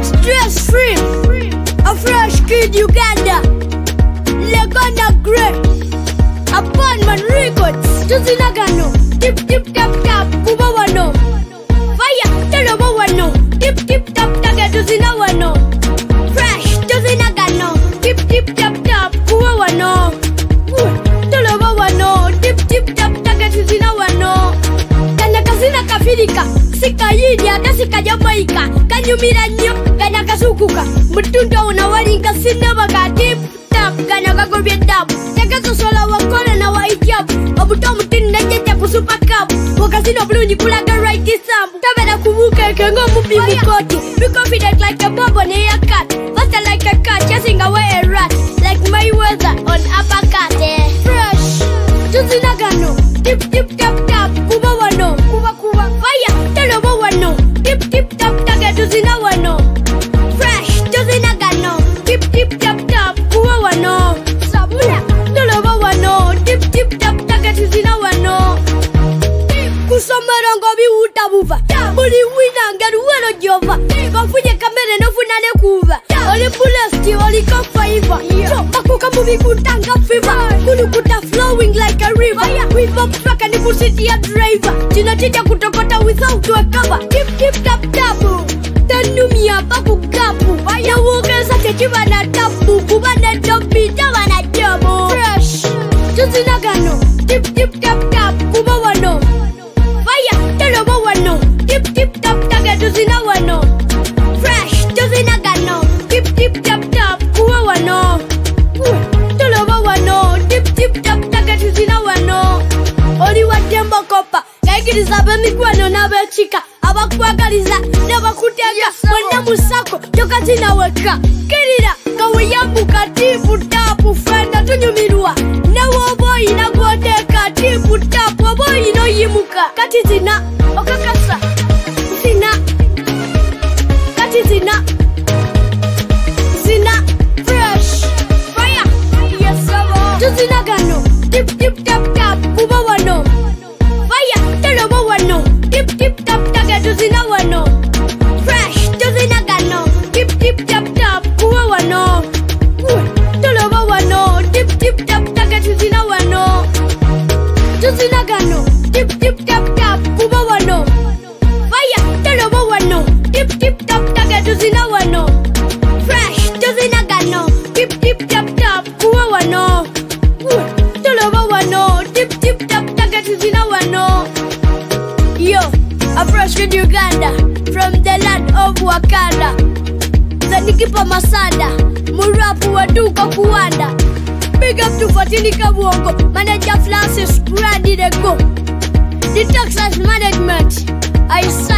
Stress free, a fresh kid Uganda. Legona great, a Bonman records. Tuzinagano, tip tip tap tap, Kubawano. Fire, Telobawano, tip tip tap tap, Tuzinawano. Fresh, Tuzinagano, tip tip tap tap, Kubawano. Telobawano, tip tip tap tap, Tuzinawano. Kanakazina Kafirika, Sika Yidia, Kasika Jamaica, Kanyumiranyo, Kanakasukuka, Mutunda Unawarinka Sinabaga, tip tap, Kanakago Vietnam, Takasola Wakona na Waijab, Obutom Tinda Kusupa Cup, Wakasino Blue Nikulaga right this up, Tavana Kubuka, Kango Mubi Mukoti, be confident like a bob on a cat, faster like a cat, chasing away a rat, like my weather on uppercut, fresh, Tuzinagano, tip tip tap tap, Kubawano, Kuba Kuba, fire, Telobawano, tip tip tap tap, Tuzinawano, fresh, Tuzinagano, tip tip tap tap, Kubawano, Sabula, Telobawano, tip tip tap tap, Tuzinawano, Kusomarongo bi utabuva, Buli wina ngaru wano jova, Kafuye kamere no funane kuva, Oli pulesti, oli kafaiva, Makuka mubi kutanga fever, Kulukuta flowing like a river, with Bob truck and the city a driver, Tinatita kutokota without a cover, tip tip tap tapu, Tanumia babu kapu, Waya wogesa tekibana tapu, Kubana dumpi, Tavana jabu, fresh, Tuzinagano, tip tip tap tap, Kubawano, fire, Telobawano, tip tip tap tap, Tuzinawano, fresh, Tuzinagano, tip tip tap tap, Kubawano, Telobawano, tip tip tap tap, Tuzinawano, Oli watembo kopa, Kaikiriza bemiguano na bechika, Abakwagaliza, Nabakutega, Wanda Musako, Tokatina weka, Kirira, Kawayambuka, tipu tapu, Fenda tunyumirua, Nawo boy inagoteka, tipu tapu, boy no yimuka, Katizina, Okakasa, Zina, Katizina, Zina, fresh, fire, yes, sir. Tuzinagano, tip tip tap tap, Kubawano, fire, Telobawano, tip tip tap tap, Tuzinawano, fresh, Tuzinagano, tip tip tap tap, Kubawano, Telobawano, tip tip tap tap, Tuzinawano, Tuzinagano, tip tip tap tap, Kubawano, fire, Telobawano, tip tip tap tap, Tuzinawano, fresh, Tuzinagano, tip tip tap tap, Kubawano, Telobawano, tip tip tap tap, Tuzinawano. Yo, a fresh kid Uganda, from the land of Wakanda. Zanikipa Masada, Murapu Waduka Kuanda. Big up to Fatini Kabuongo, Manager Francis Grandi de Go. The Texas Management, I